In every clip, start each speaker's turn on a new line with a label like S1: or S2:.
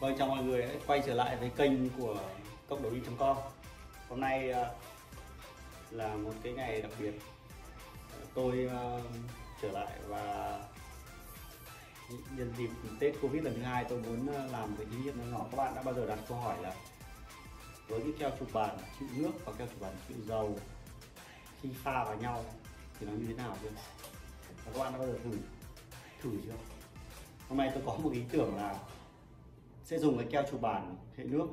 S1: Vâng, chào mọi người đã quay trở lại với kênh của cốc đầu đi.com. Hôm nay là một cái ngày đặc biệt. Tôi trở lại và nhân dịp Tết Covid lần thứ hai, tôi muốn làm một cái thí nghiệm nhỏ. Các bạn đã bao giờ đặt câu hỏi là với cái keo chụp bàn chịu nước và keo chụp bàn chịu dầu khi pha vào nhau thì nó như thế nào chưa? Và các bạn đã bao giờ thử chưa? Hôm nay tôi có một ý tưởng là sẽ dùng cái keo chụp bàn hệ nước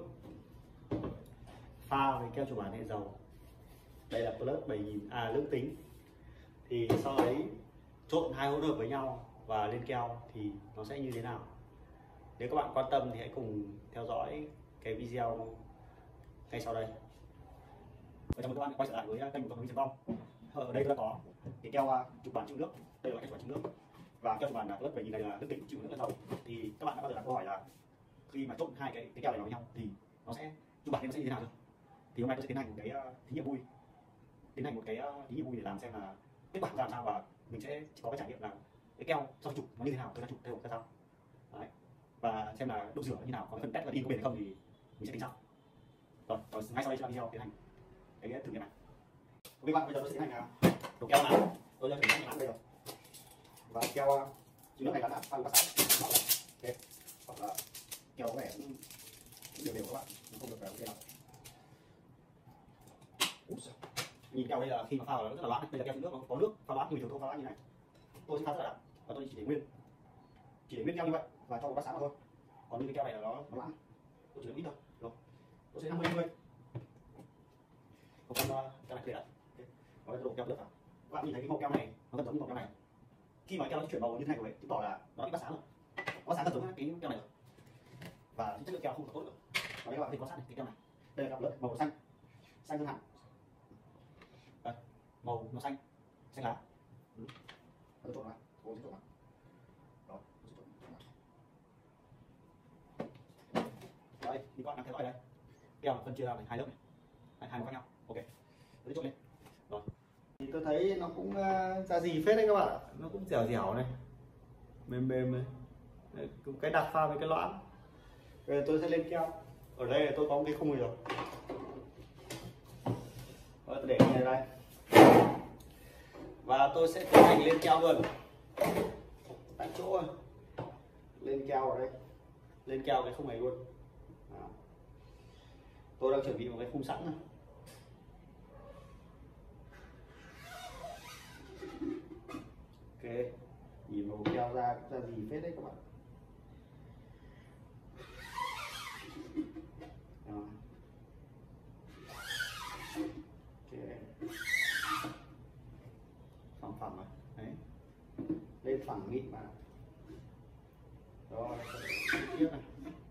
S1: pha với keo chụp bàn hệ dầu. Đây là Plus 7000 lưỡng tính. Thì sau đấy trộn hai hỗn hợp với nhau và lên keo thì nó sẽ như thế nào? Nếu các bạn quan tâm thì hãy cùng theo dõi cái video ngay sau đây. Và chào mừng các bạn quay trở lại với kênh của cốc.com. Ở đây tôi đã có cái keo chụp bàn chịu nước. Đây là keo chụp bàn chịu nước và keo chụp bàn Plus 7000 này là lưỡng tính chịu nước dầu. Thì các bạn đã bao giờ đặt câu hỏi là khi mà trộn hai cái keo này vào với nhau thì nó sẽ chụp bàn nó sẽ như thế nào chưa? Thì hôm nay tôi sẽ tiến hành một cái thí nghiệm vui, để làm xem là kết quả ra làm sao, và mình sẽ có cái trải nghiệm là cái keo sau chụp nó như thế nào, tôi đã chụp theo ra sao. Đấy. Và xem là độ rửa như nào, có phần test và in có bền hay không thì mình sẽ tính sau. Rồi, ngay sau đây sẽ là video tiến hành cái thử nghiệm này. Các bạn, bây giờ tôi sẽ tiến hành đổ keo nào. Tôi đã chuẩn bị làm đây rồi. Và keo chứa nước này đã pha vào sẵn. Ok. Hoặc là keo có vẻ cũng đều các bạn, nó không được ok đâu. Nhìn keo đây là khi mà pha vào nó rất là loãng. Đây là keo chứa nước, nó có nước pha loãng, người thường không pha loãng như này. Tôi sẽ pha rất là đậm và tôi chỉ để nguyên keo như vậy và cho một bát sáng vào thôi. Còn như cái keo này là nó loãng, tôi chỉ để ít thôi. Rồi, tôi sẽ 50-50. Một con keo này để đấy. Có cái độ keo nước vào. Các bạn nhìn thấy cái màu keo này nó rất giống như màu keo này. Khi mà keo nó chuyển màu như thế này rồi, chứng tỏ là nó bị bát sáng rồi. Bát sáng rất giống cái keo này rồi. Và chất lượng keo không được tốt nữa. Và đây các bạn có thể quan sát này, cái keo này. Đây là keo lớn màu xanh hơn hẳn. Đây, màu nó xanh lá. Tôi trộn vào, tôi sẽ trộn vào. Đó, tôi sẽ trộn vào. Đây, thì các bạn đang theo dõi đây. Keo phân chia ra thành hai lớp này, hai màu khác nhau. Ok, tôi sẽ trộn lên. Rồi. Thì tôi thấy nó cũng ra gì phết đấy các bạn, nó cũng dẻo dẻo này, mềm này. Đấy, cái đặc pha với cái loãng. Bây giờ tôi sẽ lên keo. Ở đây là tôi có một cái khung này rồi. Tôi để cái này đây. Và tôi sẽ tiến hành lên keo luôn. Tại chỗ rồi. Lên keo ở đây. Lên keo cái khung này luôn. Đó. Tôi đang chuẩn bị một cái khung sẵn này. Ok. Nhìn màu keo ra gì phết đấy các bạn. Đó. Phẳng rồi. Đấy. Lên phẳng mịn mà. Rồi, tiếp này.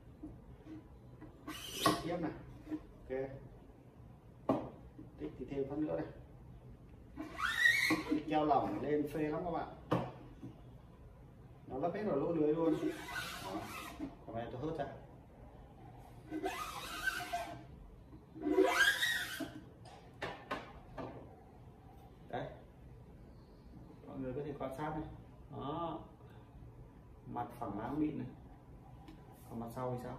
S1: Tiếp này. Ok. Thích thì thêm phát nữa này. Cái keo lỏng lên phê lắm các bạn. Nó lấp hết vào lỗ lưới luôn. Đó. Còn này tôi hớt ra. Đấy, mọi người có thể quan sát này. Đó, mặt phẳng láng mịn này, còn mặt sau thì sao?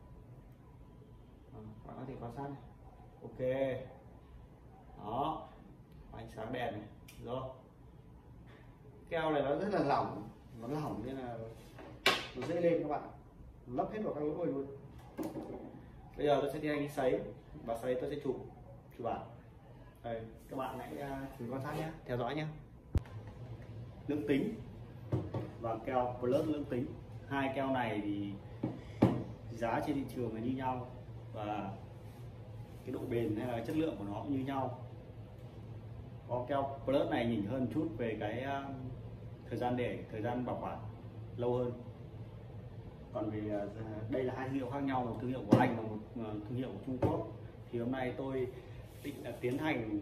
S1: Đó, bạn có thể quan sát này. Ok, đó, ánh sáng đèn này. Rồi, keo này nó rất là lỏng, nên là nó dễ lên các bạn, lấp hết vào các lỗ luôn. Bây giờ tôi sẽ tiến hành đi sấy, và sau đấy tôi sẽ chụp bàn. Đây, các bạn hãy chú quan sát nhé, theo dõi nhé. Lưỡng tính và keo Plus lưỡng tính, hai keo này thì giá trên thị trường là như nhau và cái độ bền hay là chất lượng của nó cũng như nhau. Có keo Plus này nhỉnh hơn chút về cái thời gian bảo quản lâu hơn. Còn vì đây là hai thương hiệu khác nhau, một thương hiệu của Anh và một thương hiệu của Trung Quốc. Thì hôm nay tôi định là tiến hành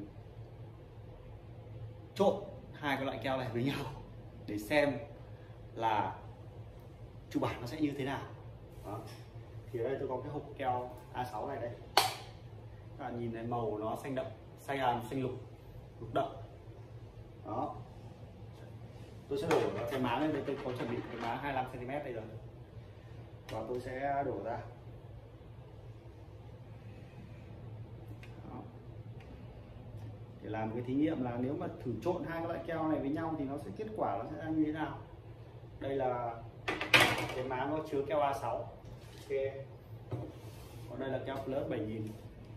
S1: trộn hai cái loại keo này với nhau để xem là chụp bản nó sẽ như thế nào. Đó. Thì ở đây tôi có cái hộp keo A6 này đây. Các bạn nhìn thấy màu của nó xanh đậm, xanh lục đậm. Đó. Tôi sẽ đổ cái má lên đây, tôi có chuẩn bị cái má 25 cm đây rồi. và tôi sẽ đổ ra. Đó. Để làm cái thí nghiệm là nếu mà thử trộn hai cái loại keo này với nhau thì nó sẽ kết quả nó sẽ ra như thế nào. Đây là cái má nó chứa keo A6. Ok. Còn đây là keo Plus 7000.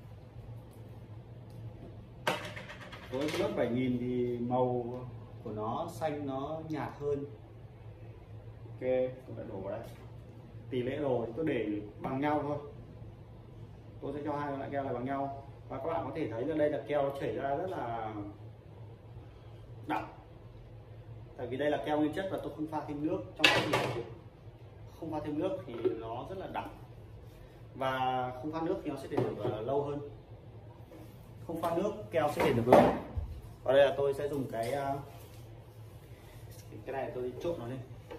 S1: Với Plus 7000 thì màu của nó xanh nó nhạt hơn. Ok, tôi đã đổ vào đây. Tỷ lệ đồ thì tôi để bằng nhau thôi. Tôi sẽ cho hai loại keo này bằng nhau. Và các bạn có thể thấy là đây là keo chảy ra rất là đậm. Tại vì đây là keo nguyên chất và tôi không pha thêm nước trong quá trình không pha thêm nước thì nó rất là đậm. Và không pha nước thì nó sẽ để được lâu hơn. Không pha nước keo sẽ để được lâu. Và đây là tôi sẽ dùng cái này tôi trộn nó lên.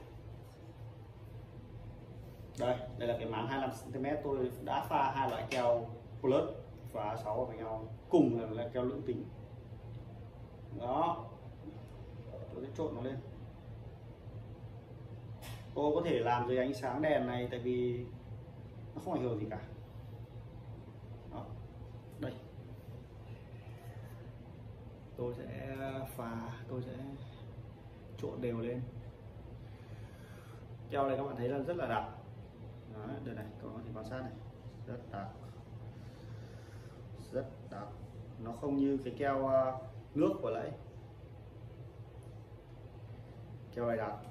S1: Đây là cái máng 25 cm tôi đã pha hai loại keo Plus và A6 vào với nhau, cùng là keo lưỡng tính. Đó, tôi sẽ trộn nó lên. Tôi có thể làm dưới ánh sáng đèn này tại vì nó không ảnh hưởng gì cả. Đó, đây tôi sẽ tôi sẽ trộn đều lên. Keo này các bạn thấy là rất là đặc. Đó, đây này, các bạn có thể quan sát này, rất đặc, rất đặc. Nó không như cái keo nước vừa nãy. Keo này đặc.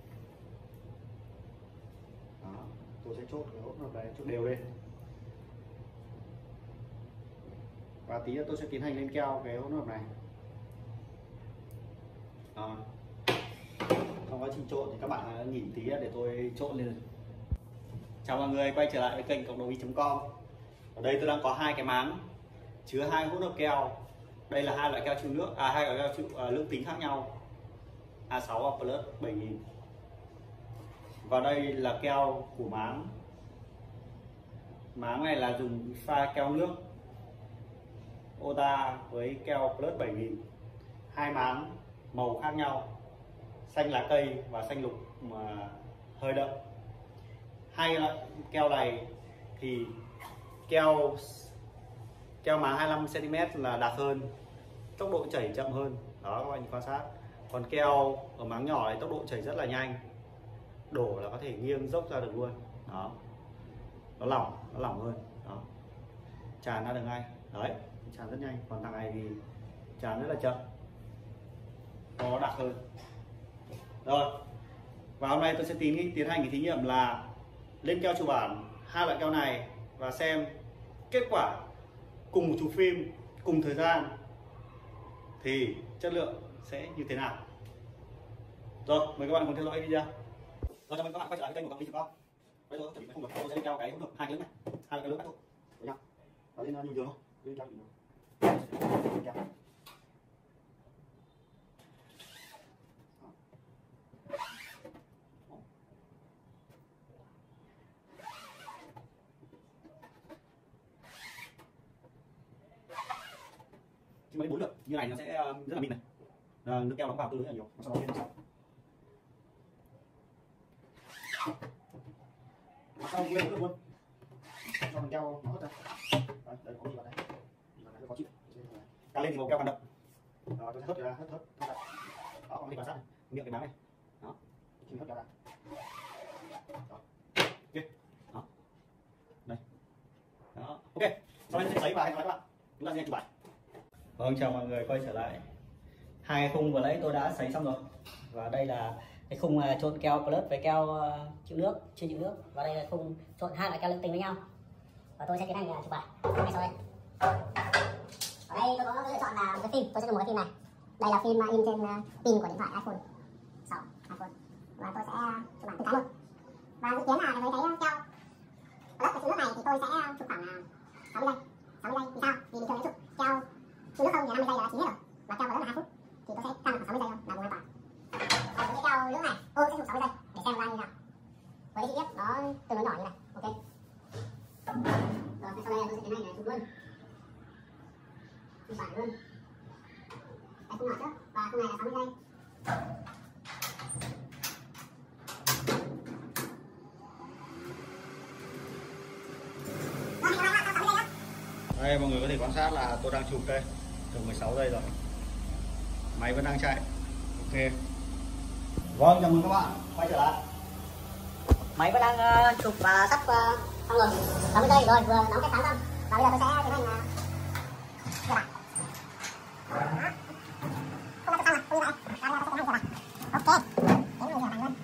S1: Đó, tôi sẽ trộn cái hỗn hợp này, trộn đều lên. Và tí nữa tôi sẽ tiến hành lên keo cái hỗn hợp này. Đó. Trong quá trình trộn thì các bạn nhìn tí để tôi trộn lên. Chào mọi người quay trở lại với kênh cộng đồng y.com. Ở đây tôi đang có hai cái máng chứa hai hỗn hợp keo. Đây là hai loại keo chịu nước, hai loại keo chịu lưỡng tính khác nhau, A6 và Plus 7000. Và đây là keo của máng. Máng này là dùng pha keo nước Ota với keo Plus 7000. Hai máng màu khác nhau, xanh lá cây và xanh lục mà hơi đậm. Hai loại keo này thì keo máng 25 cm là đặc hơn, tốc độ chảy chậm hơn. Đó, các bạn quan sát. Còn keo ở máng nhỏ này tốc độ chảy rất là nhanh, đổ là có thể nghiêng dốc ra được luôn. Đó, nó lỏng hơn. Đó, tràn ra được ngay. Đấy, tràn rất nhanh. Còn thằng này thì tràn rất là chậm, nó đặc hơn. Rồi, và hôm nay tôi sẽ tiến hành cái thí nghiệm là lên keo chủ bản hai loại keo này và xem kết quả cùng một chụp phim cùng thời gian thì chất lượng sẽ như thế nào. Rồi, mời các bạn cùng theo dõi video. Rồi, chào mừng các bạn quay trở lại với kênh của Cộng đồng. Bây giờ chuẩn bị không được, tôi sẽ lên keo cái hỗn hợp hai cái lớn này, hai cái lớn cắt thôi, với nhau. Đó, lên nhìn đường thôi, lên keo nhìn đường. Chứ mấy 4 lượt như này nó sẽ rất là mịn này. Nước keo nó vào tương đối là nhiều, sau đó lên sau. Sau lên được luôn. Cho mình keo nó hết ra. Đây có gì vào đây. Vào đây khó chịu. Càng lên thì màu keo càng đậm. Đó, tôi sẽ hớt ra, hớt. Đó, còn đi quan sát này, miệng cái máng này. Đó. Khi hớt keo ra. Đó. Ok. Đó. Đây. Đó. Ok. Sau đây tôi sẽ sấy vào các bạn. Chúng ta sẽ chụp ảnh. Vâng, chào mọi người quay trở lại. Hai cái khung vừa nãy tôi đã sấy xong rồi. Và đây là
S2: cái khung trộn keo Plus với keo chịu nước, chưa chịu nước. Và đây là khung trộn hai loại keo lưỡng tính với nhau. Và tôi sẽ tiến hành chụp ảnh ngay sau đây. Ở đây tôi có lựa chọn là một cái phim, tôi sẽ dùng một cái phim này. Đây là phim in trên pin của điện thoại iPhone 6, iPhone. Và tôi sẽ chụp ảnh từng cái luôn. Và dự kiến là với cái keo Plus và chịu nước này thì tôi sẽ chụp khoảng 60 giây. 60 giây vì sao? Vì bình thường chụp keo chịu nước không thì 50 giây là chín hết rồi. Và keo Plus là 2 phút. Thì tôi sẽ căn khoảng 60 giây thôi là vùng an toàn. Còn cái keo nước này tôi sẽ dùng 60 giây để xem ra như nào. Với chi tiết nó tương đối nhỏ như này. Ok. Rồi sau đây tôi sẽ tiến hành chụp luôn. Chụp ảnh luôn. Đây khung nhỏ trước và khung này là 60 giây.
S1: Đây mọi người có thể quan sát là tôi đang chụp đây, được 16 giây rồi, máy vẫn đang chạy. Ok. Vâng, chào mừng các bạn quay trở lại.
S2: Máy vẫn đang chụp và sắp xong rồi, 60 giây rồi, vừa nóng cái sáng xong và bây giờ tôi sẽ tiến hành rửa lại. Không đã xong rồi, không như vậy. Và bây giờ tôi sẽ tiến hành rửa lại. Ok, đến mình rửa lại luôn.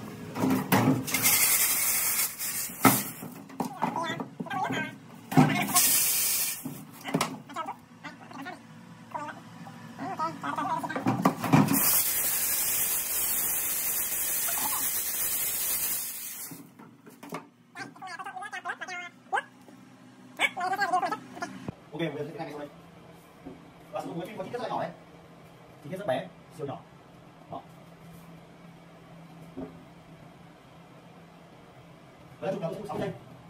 S1: Ok, bây giờ sẽ ngay sau đây. Và sử dụng cái phim có chi tiết rất là nhỏ đấy, chi tiết rất bé, siêu nhỏ. Đó. Bây giờ chụp nó sẽ 60 giây.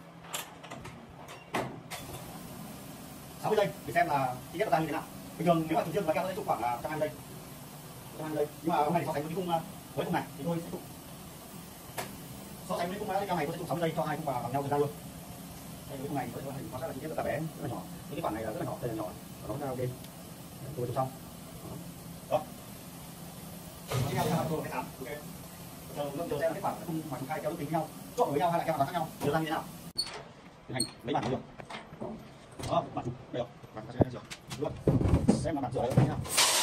S1: 60 giây để xem là chi tiết nó ra như thế nào. Bình thường nếu mà chụp riêng với keo sẽ chụp khoảng 120 giây. 120 giây. Nhưng mà hôm nay so sánh với cái khung này thì tôi sẽ chụp so sánh với khung keo này tôi sẽ chụp 60 giây cho hai khung bằng nhau thời gian luôn. Đây với khung này tôi sẽ quan sát là chi tiết rất là bé, rất là nhỏ. Cái khoản này là rất là nhỏ, đây là nhỏ. Và nó ra ok. Tôi chụp xong. Đó. Tiếp theo là tôi cái tám. Ok. Giờ xem kết quả khung mà chúng ta keo tính với nhau, trộn với nhau hay là keo khác nhau, giờ ra như thế nào. Tiến hành lấy bản được. Đó, bản đây rồi. Bản ta sẽ rửa luôn. Xem là bản rửa đấy như thế nào.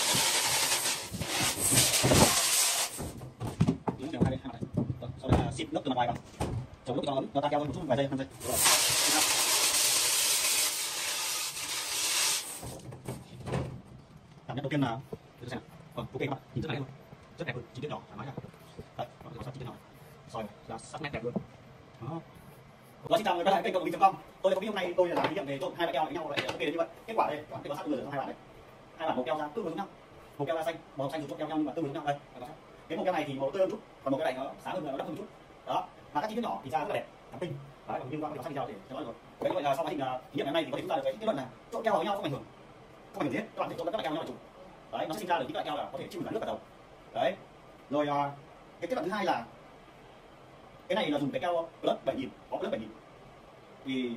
S1: Tiếng đều hai bên hai mặt này. Rồi, sau đây là xịt nước từ mặt ngoài vào. Chống nước cho nó ấm, cho ta keo một chút vài giây, 5 giây. Rồi. Cảm nhận đầu tiên là tôi xem. Ok các bạn, nhìn rất là đẹp luôn. Rất đẹp luôn, chi tiết nhỏ, thoải mái ra. Đấy, mọi người quan sát chi tiết nhỏ. Rồi, là sắc nét đẹp luôn. Đó. Đó, xin chào người quay lại kênh cộng.com. Tôi có video hôm nay tôi làm thí nghiệm về trộn hai loại keo với nhau lại ok đến như vậy. Kết quả đây, các bạn quan sát được hai bạn đấy. Hai bạn màu keo ra tương đối giống nhau. Màu keo da xanh, màu xanh trộn keo nhau nhưng mà tương đối giống nhau đây. Cái màu keo này thì màu tươi hơn chút, còn màu keo này nó sáng hơn, nó đậm hơn chút. Đó, và các chi tiết nhỏ thì ra rất là đẹp, trắng tinh. Đấy, còn liên quan đến sắc video để cho nó rồi. Vậy vậy là sau quá trình thí nghiệm ngày hôm nay thì có thể chúng ta được cái kết luận là trộn keo với nhau không ảnh hưởng. Không ảnh hưởng gì hết. Các bạn thể trộn các loại keo với nhau là trộn. Đấy, nó sẽ sinh ra được những loại keo là có thể chịu được nước cả đầu. Đấy. Rồi cái kết luận thứ hai là cái này là dùng cái keo Plus 7000, có Plus 7000. Vì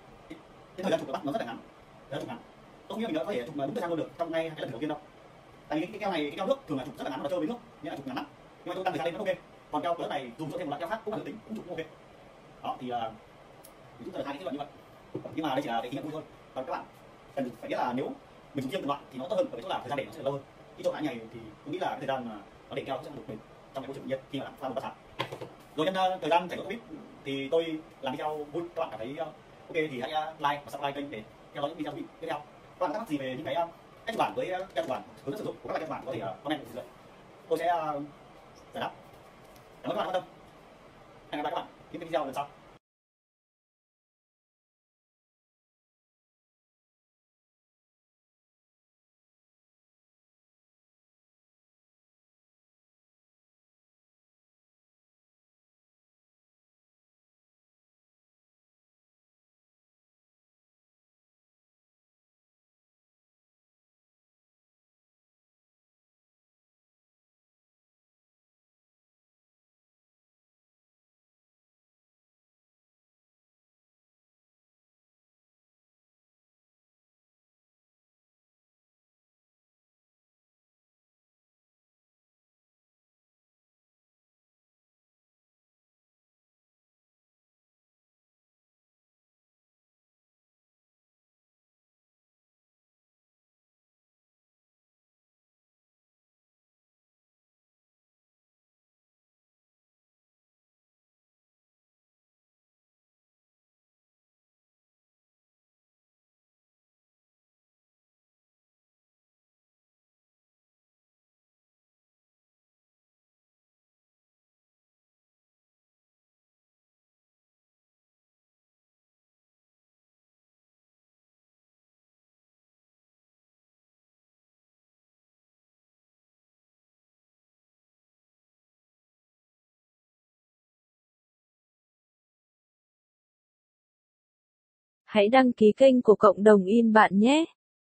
S1: cái thời gian chụp của bắt nó rất là ngắn, thời gian chụp ngắn. Tôi không nghĩ mình đã có thể chụp đúng thời gian luôn được trong ngay cái lần đầu tiên đâu. Tại vì cái keo này, cái keo nước thường là chụp rất là ngắn và chơi với nước, nên là chụp ngắn lắm. Nhưng mà tôi tăng thời gian lên vẫn ok. Còn keo Plus này dùng cho thêm một loại keo khác cũng là tính, cũng chụp cũng ok. Đó thì chúng ta được hai cái kết luận như vậy. Nhưng mà đây chỉ là cái thí nghiệm vui thôi. Còn các bạn cần phải biết là nếu mình dùng riêng từng loại thì nó tốt hơn ở cái chỗ là thời gian để nó sẽ lâu hơn. Khi trộn hai ngày thì tôi nghĩ là cái thời gian mà nó để keo sẽ được bền trong cái môi trường tự nhiên khi mà pha một bát sáng. Rồi nhân thời gian chảy Covid thì tôi làm video vui, các bạn cảm thấy ok thì hãy like và subscribe kênh để theo dõi những video tiếp theo. Các bạn thắc mắc gì về những cái cách chụp bản với keo chụp bản hướng dẫn sử dụng của các loại keo chụp bản có thể comment ở dưới. Tôi sẽ giải đáp. Cảm ơn các bạn quan tâm. Hẹn gặp lại các bạn những video lần sau.
S3: Hãy đăng ký kênh của Cộng đồng in bạn nhé.